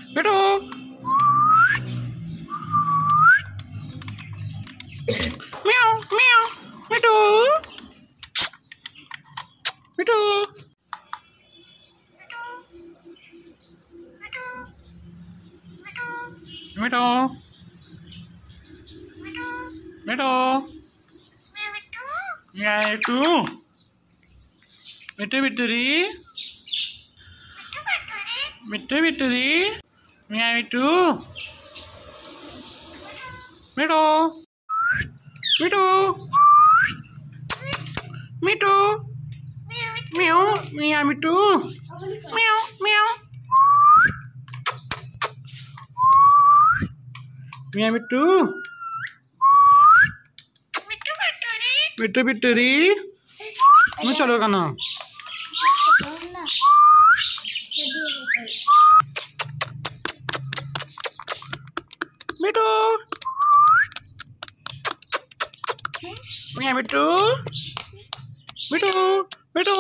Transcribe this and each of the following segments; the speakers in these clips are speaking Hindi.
मिठू म्याऊ म्याऊ मिठू मिठू मिठू मिठू मिठू मिठू मिठूरी मिठू मिठूरी मिठू मिठू मिठू मिठू म्याऊ मिया मिठू म्याऊ म्याऊ मिया मिठू मिठू मिठूरी मैं चलो का ना मिठू मिया मिठू मिठू मिठू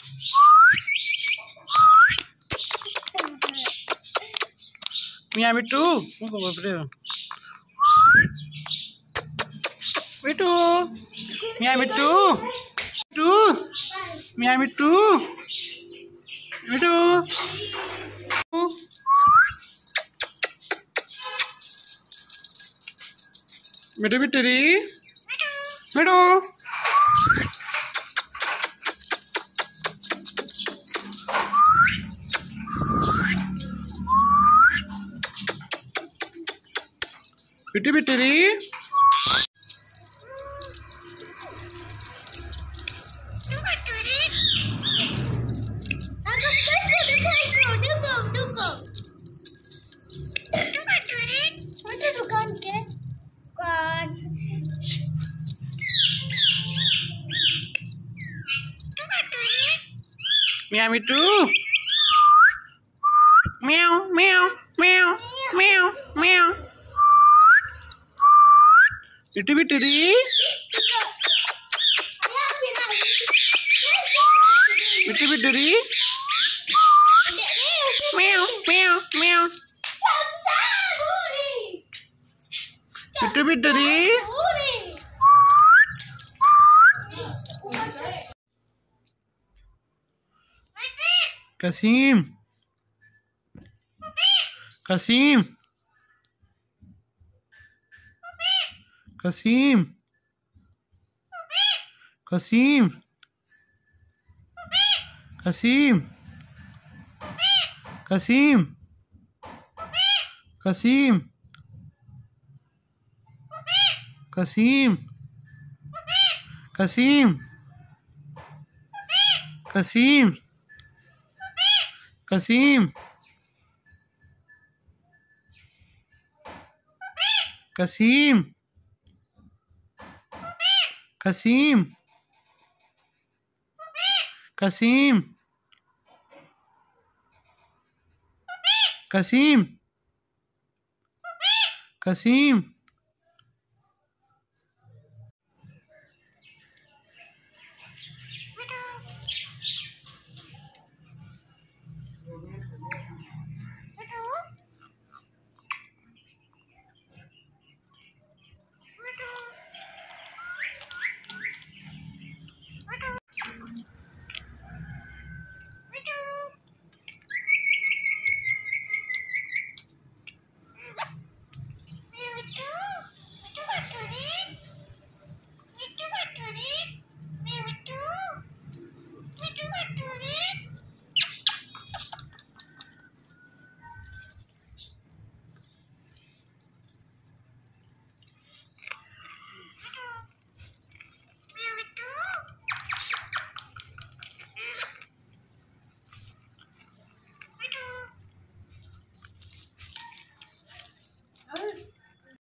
मिया मिठू मिठू मिया मिठू मिठू मिया मिठू मिठू मिठू मिठूरी मिठू मिठू मिठूरी मिया मिठू म्याऊ म्याऊ म्याऊ म्याऊ म्याऊ मिठू मिठूरी मिठू मिठूरी म्याऊ म्याऊ म्याऊ मिठू मिठूरी कसीम कसीम कसीम कसीम कसीम कसीम कसीम कसीम कसीम कसीम कसीम कसीम कसीम कसीम कसीम कसीम